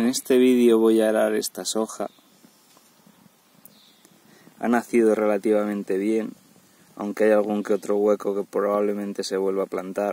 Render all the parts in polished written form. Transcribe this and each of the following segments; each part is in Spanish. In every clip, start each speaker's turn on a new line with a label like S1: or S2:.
S1: este vídeo voy a arar esta soja. Ha nacido relativamente bien, aunque hay algún que otro hueco que probablemente se vuelva a plantar.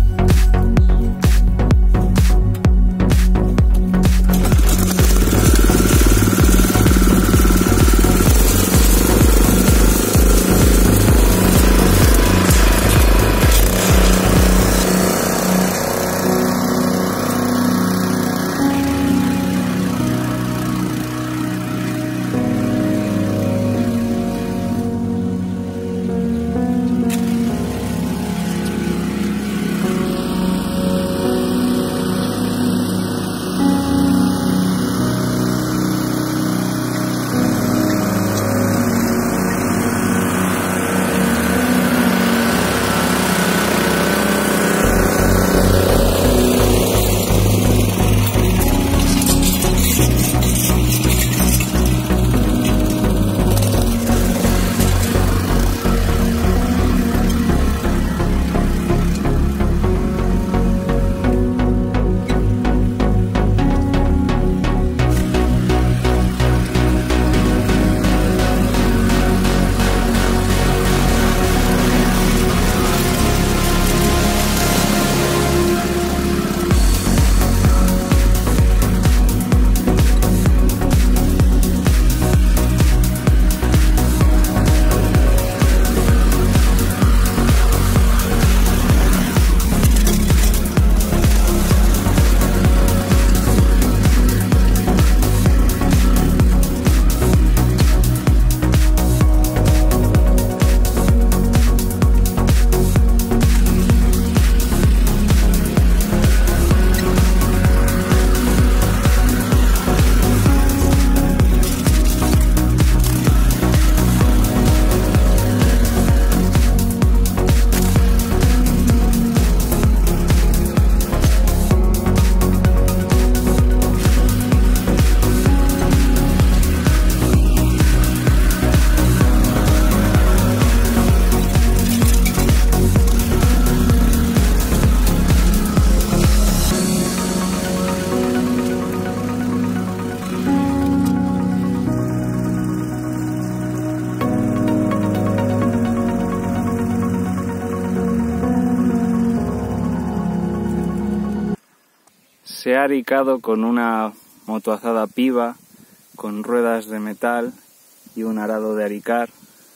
S1: Se ha aricado con una motoazada piva, con ruedas de metal y un arado de aricar.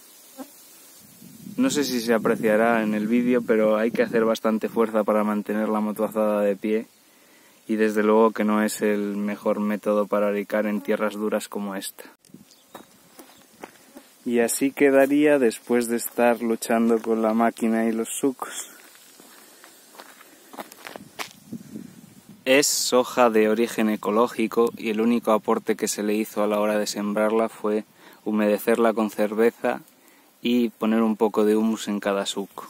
S1: No sé si se apreciará en el vídeo, pero hay que hacer bastante fuerza para mantener la motoazada de pie, y desde luego que no es el mejor método para aricar en tierras duras como esta. Y así quedaría después de estar luchando con la máquina y los sucos. Es soja de origen ecológico y el único aporte que se le hizo a la hora de sembrarla fue humedecerla con cerveza y poner un poco de humus en cada suco.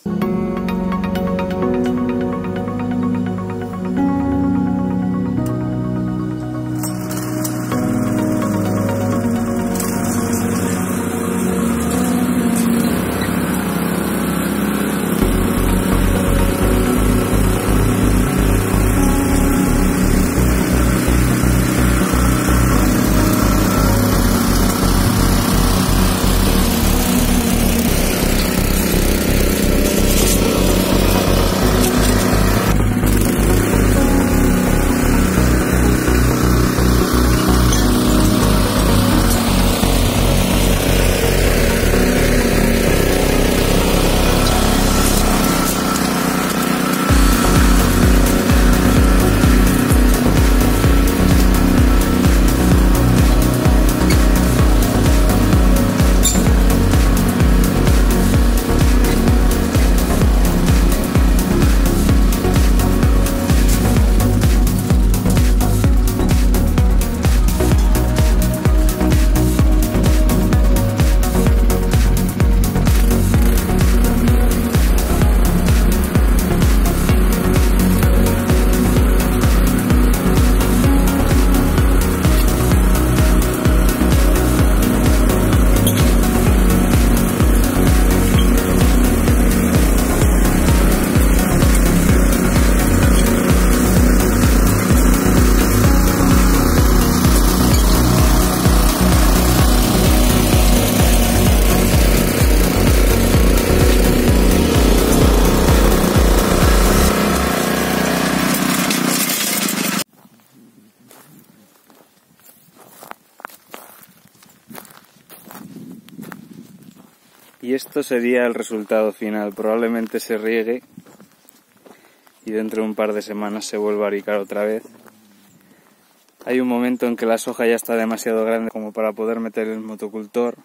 S1: Y esto sería el resultado final. Probablemente se riegue y dentro de un par de semanas se vuelva a aricar otra vez. Hay un momento en que la soja ya está demasiado grande como para poder meter el motocultor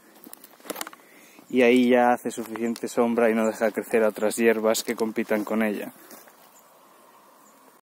S1: y ahí ya hace suficiente sombra y no deja crecer a otras hierbas que compitan con ella.